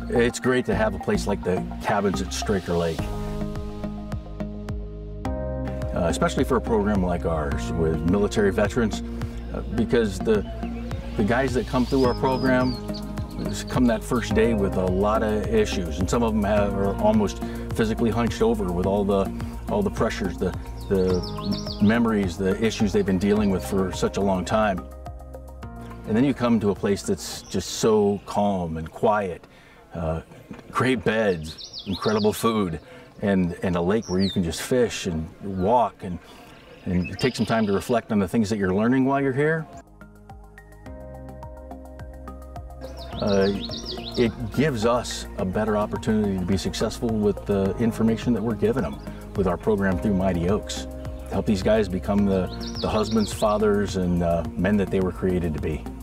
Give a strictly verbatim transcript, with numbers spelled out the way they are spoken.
It's great to have a place like the cabins at Straker Lake, uh, especially for a program like ours with military veterans, uh, because the, the guys that come through our program come that first day with a lot of issues, and some of them have, are almost physically hunched over with all the, all the pressures, the, the memories, the issues they've been dealing with for such a long time. And then you come to a place that's just so calm and quiet, uh, great beds, incredible food, and, and a lake where you can just fish and walk and, and take some time to reflect on the things that you're learning while you're here. Uh, it gives us a better opportunity to be successful with the information that we're giving them with our program through Mighty Oaks. Help these guys become the, the husbands, fathers, and uh, men that they were created to be.